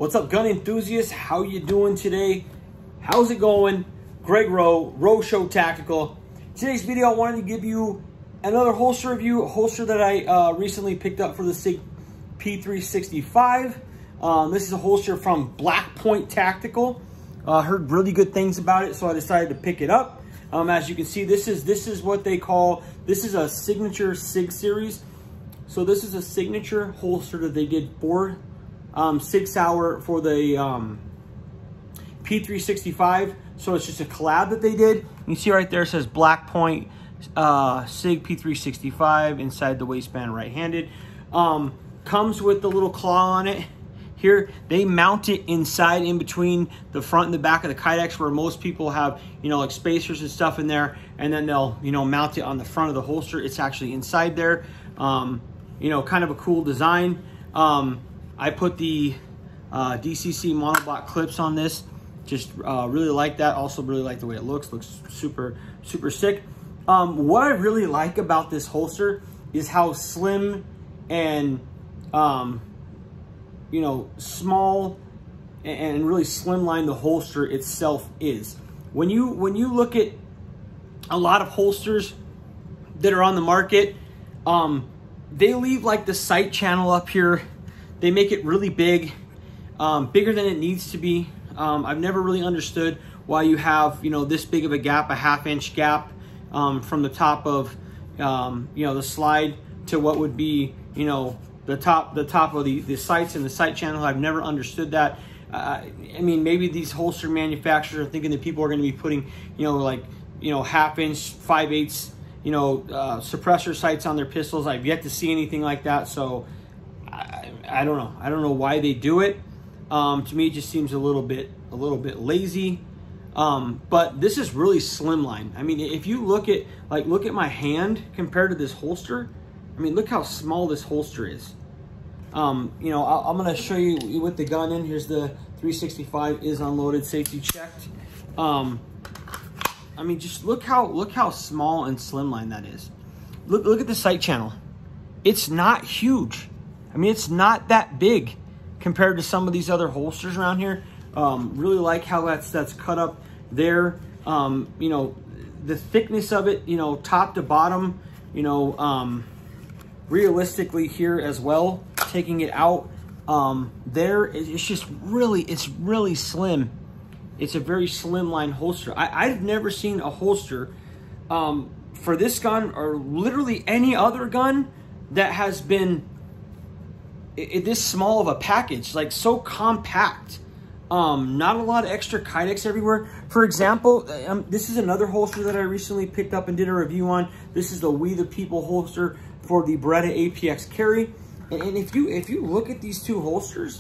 What's up, gun enthusiasts? How you doing today? How's it going? Greg Rowe, Rowe Show Tactical. Today's video, I wanted to give you another holster review, a holster that I recently picked up for the SIG P365. This is a holster from Black Point Tactical. Heard really good things about it, so I decided to pick it up. As you can see, this is what they call, this is a signature SIG series. So this is a signature holster that they did for SIG Sauer for the P365. So it's just a collab that they did. You see right there, it says Black Point SIG P365 inside the waistband, right-handed. Comes with the little claw on it. Here, they mount it inside in between the front and the back of the Kydex, where most people have, you know, like spacers and stuff in there, and then they'll, you know, mount it on the front of the holster. It's actually inside there. You know, kind of a cool design. I put the DCC monoblock clips on this. Just really like that. Also really like the way it looks. Looks super, super sick. What I really like about this holster is how slim and, you know, small and really slimline the holster itself is. When you look at a lot of holsters that are on the market, they leave like the sight channel up here. They make it really big, bigger than it needs to be. I've never really understood why you have, you know, this big of a gap, a ½ gap from the top of, you know, the slide to what would be, you know, the top of the sights and the sight channel. I've never understood that. I mean, maybe these holster manufacturers are thinking that people are going to be putting, you know, like, you know, ½ inch, 5/8, you know, suppressor sights on their pistols. I've yet to see anything like that. So I don't know. I don't know why they do it. To me, it just seems a little bit lazy. But this is really slimline. I mean, if you look at my hand compared to this holster, I mean, look how small this holster is. You know, I'm gonna show you with the gun in. Here's the 365 is unloaded, safety checked. I mean, just look how small and slimline that is. Look at the sight channel. It's not huge. I mean, it's not that big compared to some of these other holsters around here. Really like how that's cut up there. You know, the thickness of it, you know, top to bottom, you know, realistically here as well, taking it out there, it's just really, it's really slim. It's a very slimline holster. I've never seen a holster for this gun or literally any other gun that has been this small of a package, like so compact. Not a lot of extra Kydex everywhere. For example, this is another holster that I recently picked up and did a review on. This is the We the People holster for the Beretta APX Carry. And if you look at these two holsters,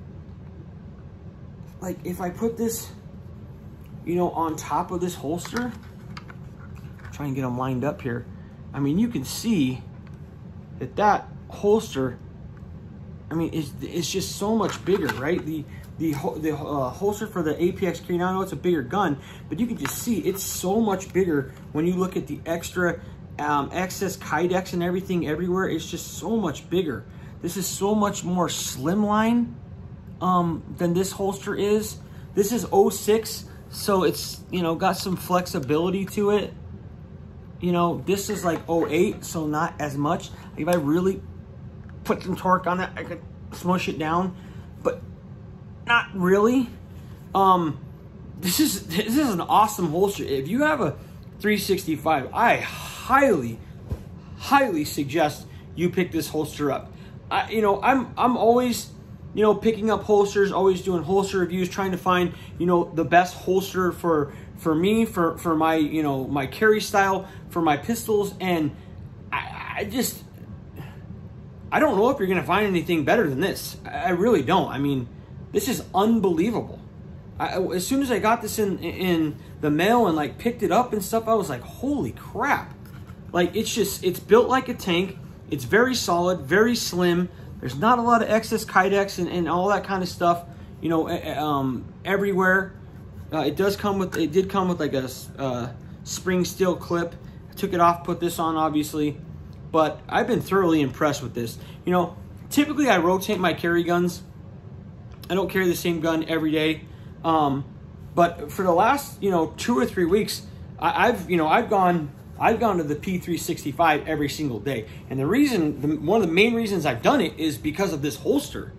like if I put this, you know, on top of this holster, try and get them lined up here. I mean, you can see that holster, I mean, it's just so much bigger, right? The holster for the APX Carry, now I know it's a bigger gun, but you can just see it's so much bigger when you look at the extra excess Kydex and everything everywhere. It's just so much bigger. This is so much more slimline than this holster is. This is 06, so it's, you know, got some flexibility to it. You know, this is like 08, so not as much. If I really put some torque on it, I could smush it down, but not really. This is an awesome holster. If you have a 365, I highly suggest you pick this holster up. You know, I'm always, you know, picking up holsters, always doing holster reviews, trying to find, you know, the best holster for me, for my, you know, my carry style, for my pistols, and I don't know if you're gonna find anything better than this. I really don't. I mean, this is unbelievable. As soon as I got this in the mail and like picked it up and stuff, I was like, holy crap. Like, it's built like a tank. It's very solid, very slim. There's not a lot of excess Kydex and all that kind of stuff, you know, everywhere. It did come with like a spring steel clip. I took it off, put this on, obviously. But I've been thoroughly impressed with this. You know, typically I rotate my carry guns I don't carry the same gun every day. But for the last, 2 or 3 weeks, I've gone to the P365 every single day. And the reason, one of the main reasons I've done it is because of this holster.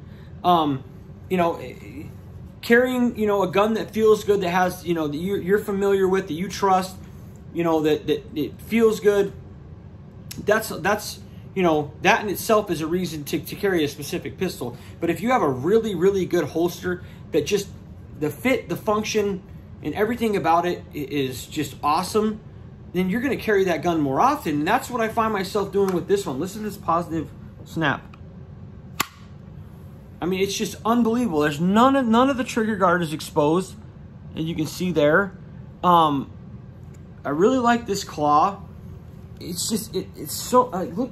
Carrying, a gun that feels good, that has, that you're familiar with, that you trust, that it feels good. That's that in itself is a reason to carry a specific pistol. But if you have a really, really good holster that just, the fit, the function, and everything about it is just awesome, then you're going to carry that gun more often. And that's what I find myself doing with this one. Listen to this positive snap. I mean, it's just unbelievable. There's none of the trigger guard is exposed, and you can see there. I really like this claw. It's just it's so look.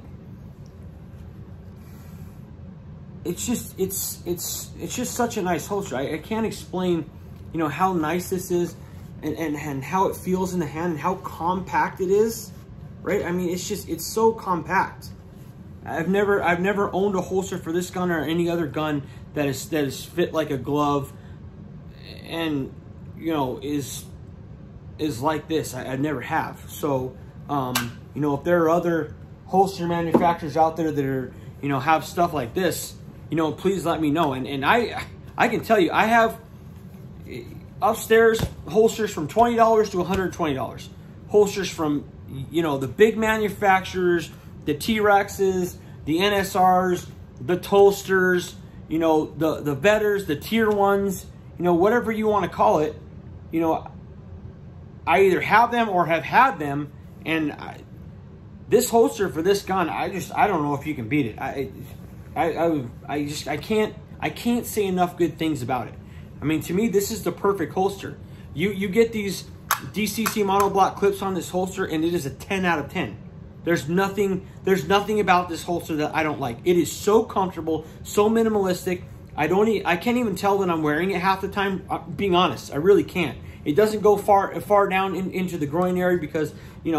It's just such a nice holster. I can't explain, how nice this is, and how it feels in the hand, and how compact it is, right? I mean, it's so compact. I've never owned a holster for this gun or any other gun that is fit like a glove, and is like this. I never have. So if there are other holster manufacturers out there that are have stuff like this, please let me know. And I can tell you, I have upstairs holsters from $20 to $120. Holsters from the big manufacturers, the T-Rexes, the NSRs, the Tolsters, the Vetters, the tier ones, whatever you want to call it. I either have them or have had them, and this holster for this gun, I don't know if you can beat it. I can't say enough good things about it. I mean, to me, this is the perfect holster. You get these DCC monoblock clips on this holster, and it is a 10 out of 10. There's nothing about this holster that I don't like. It is so comfortable, so minimalistic. I can't even tell that I'm wearing it half the time. Being honest, I really can't. It doesn't go far down into the groin area, because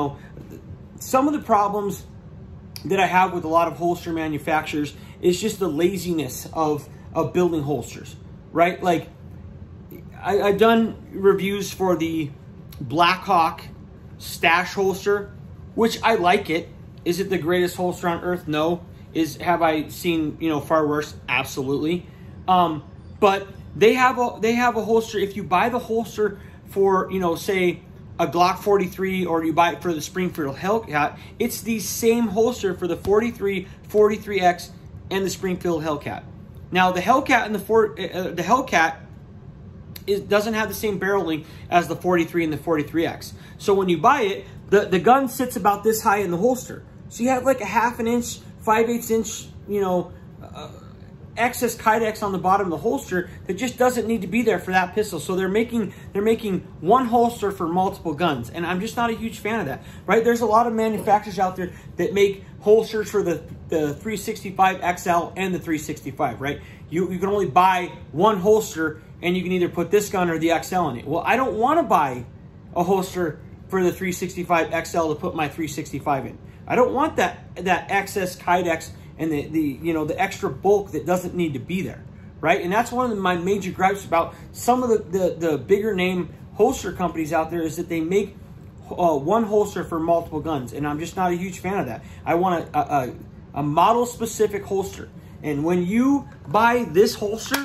some of the problems that I have with a lot of holster manufacturers is just the laziness of building holsters, right? Like I've done reviews for the Blackhawk stash holster, which I like it. Is it the greatest holster on earth? No. Have I seen far worse? Absolutely. But they have a holster. If you buy the holster for say a Glock 43, or you buy it for the Springfield Hellcat, it's the same holster for the 43, 43X, and the Springfield Hellcat. Now the Hellcat and the Hellcat doesn't have the same barrel length as the 43 and the 43X. So when you buy it, the gun sits about this high in the holster. So you have like a 1/2 inch, 5/8 inch, excess Kydex on the bottom of the holster that just doesn't need to be there for that pistol. So they're making one holster for multiple guns, and I'm just not a huge fan of that, right? There's a lot of manufacturers out there that make holsters for the 365 XL and the 365, right? You can only buy one holster, and you can either put this gun or the XL in it. Well, I don't want to buy a holster for the 365 XL to put my 365 in. I don't want that excess Kydex and the extra bulk that doesn't need to be there, right? And that's one of my major gripes about some of the bigger name holster companies out there, is that they make one holster for multiple guns, and I'm just not a huge fan of that. I want a model specific holster. And when you buy this holster,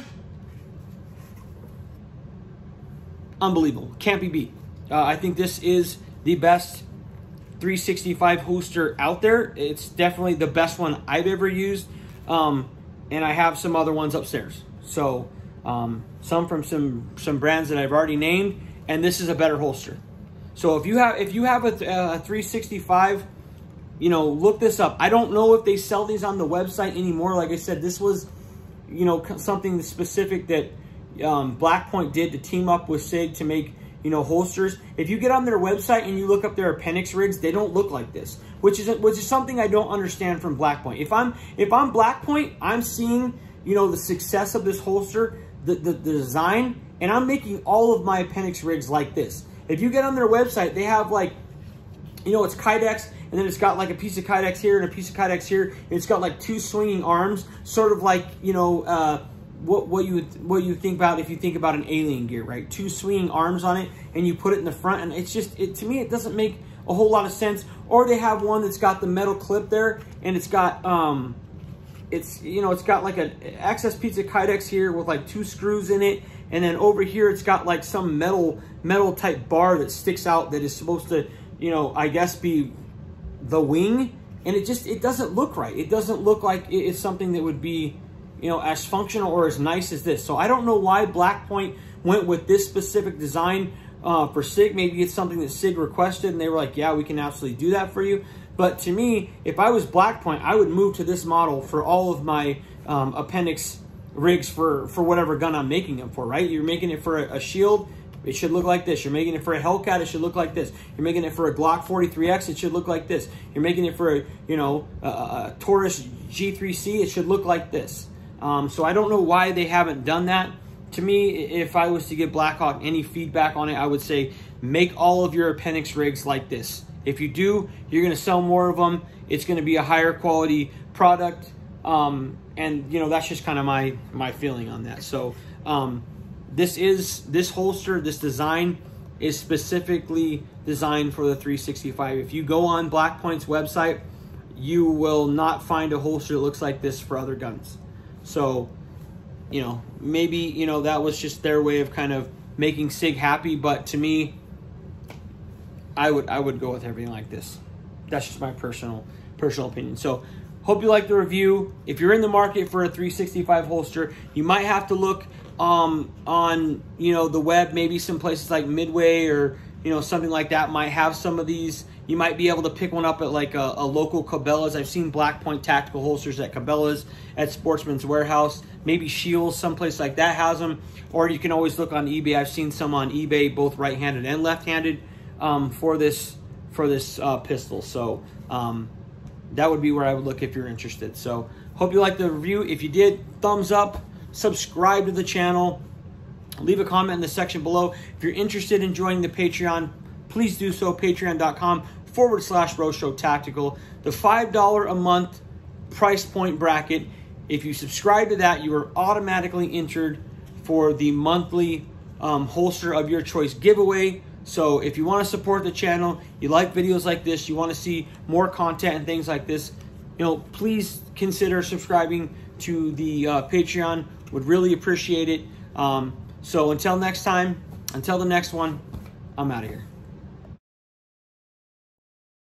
unbelievable, can't be beat. I think this is the best 365 holster out there. It's definitely the best one I've ever used, and I have some other ones upstairs. So some from some brands that I've already named, and this is a better holster. So if you have a 365, look this up. I don't know if they sell these on the website anymore. Like I said, this was something specific that Blackpoint did to team up with SIG to make holsters. If you get on their website and you look up their appendix rigs, they don't look like this, which is something I don't understand from Blackpoint. If I'm Blackpoint, I'm seeing the success of this holster, the design, and I'm making all of my appendix rigs like this. If you get on their website, they have like it's Kydex, and then it's got like a piece of Kydex here and a piece of Kydex here, and it's got like two swinging arms, sort of like what you think about if you think about an alien gear, right? 2 swinging arms on it, and you put it in the front, and it's just, to me, it doesn't make a whole lot of sense. Or they have one that's got the metal clip there, and it's got it's got like an Access Pizza Kydex here with like 2 screws in it, and then over here it's got like some metal type bar that sticks out that is supposed to, I guess be the wing, and it doesn't look right. It doesn't look like it's something that would be, as functional or as nice as this. So I don't know why Black Point went with this specific design for SIG. Maybe it's something that SIG requested and they were like, yeah, we can absolutely do that for you. But to me, if I was Black Point, I would move to this model for all of my appendix rigs for whatever gun I'm making them for, right? You're making it for a Shield, it should look like this. You're making it for a Hellcat, it should look like this. You're making it for a Glock 43X, it should look like this. You're making it for a Taurus G3C, it should look like this. So I don't know why they haven't done that. To me, if I was to give Blackhawk any feedback on it, I would say make all of your appendix rigs like this. If you do, you're going to sell more of them. It's going to be a higher quality product. And that's just kind of my feeling on that. So this holster, this design is specifically designed for the 365. If you go on Black Point's website, you will not find a holster that looks like this for other guns. So, maybe, that was just their way of kind of making SIG happy. But to me, I would go with everything like this. That's just my personal opinion. So, hope you like the review. If you're in the market for a 365 holster, you might have to look on the web. Maybe some places like Midway or something like that might have some of these. You might be able to pick one up at like a local Cabela's. I've seen Black Point tactical holsters at Cabela's, at Sportsman's Warehouse. Maybe Shields, someplace like that has them. Or you can always look on eBay. I've seen some on eBay, both right-handed and left-handed, for this pistol. So that would be where I would look if you're interested. So hope you liked the review. If you did, thumbs up, subscribe to the channel, leave a comment in the section below. If you're interested in joining the Patreon, please do so, patreon.com/Rosho Tactical. The $5 a month price point bracket. If you subscribe to that, you are automatically entered for the monthly holster of your choice giveaway. So if you want to support the channel, you like videos like this, you want to see more content and things like this, please consider subscribing to the Patreon. Would really appreciate it. So until next time, until the next one, I'm out of here.